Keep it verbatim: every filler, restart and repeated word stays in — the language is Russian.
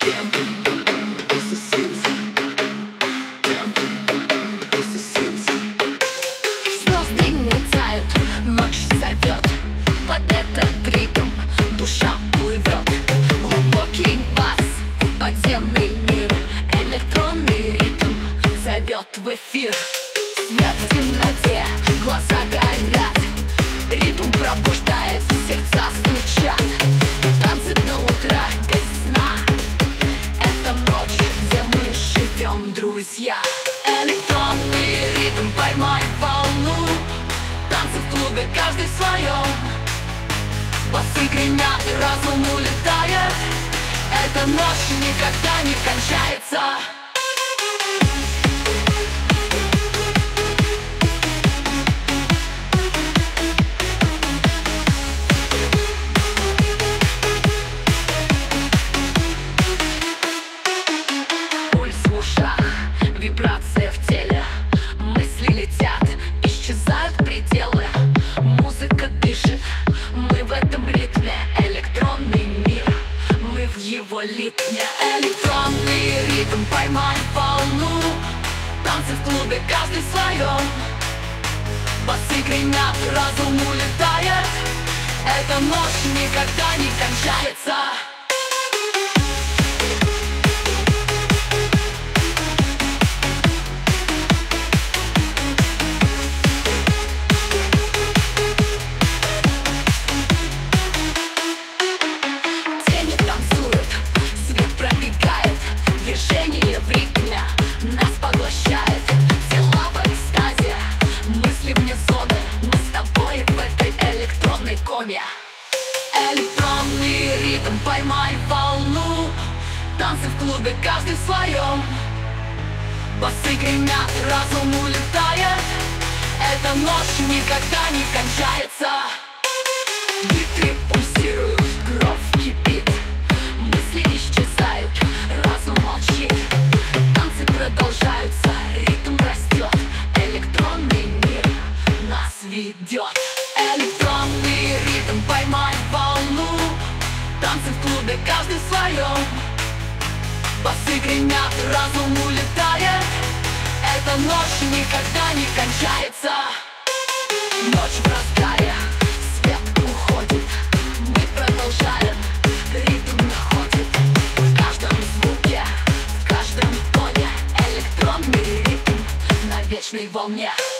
Звезды мерцают, ночь зовет. Под этот ритм душа плывет. Глубокий бас, подземный мир, электронный ритм зовет в эфир. Свет в темноте, глаза горят, ритм пробуждает, сердца стучат. Танцы до утра без сна. Это ночь, где мы живем, друзья. Электронный ритм, поймай волну. Танцы в клубе, каждый в своем. Басы гремят, и разум улетает. Эта ночь никогда не кончается. Пульс в ушах, вибрация в теле, мысли летят, исчезают пределы. Музыка дышит, мы в этом ритме. Электронный мир, мы в его ритме. Электронный ритм, поймай волну. Танцы в клубе, каждый в своем. Басы гремят, разум улетает. Эта ночь никогда не кончается. Движение в ритме нас поглощает. Тела в экстазе, мысли вне зоны. Мы с тобой в этой электронной коме. Электронный ритм, поймай волну. Танцы в клубе, каждый в своем. Басы гремят, разум улетает. Эта ночь никогда не кончается. Биты пульсируют, кровь кипит, мысли исчезают, разум молчит. Танцы продолжаются, ритм растет. Электронный мир нас ведет. Электронный ритм, поймай волну. Танцы в клубе, каждый в своем. Басы гремят, разум улетает. Эта ночь никогда не кончается. Ночь в разгаре, свет уходит, мы продолжаем, ритм находит. В каждом звуке, в каждом тоне. Электронный ритм на вечной волне.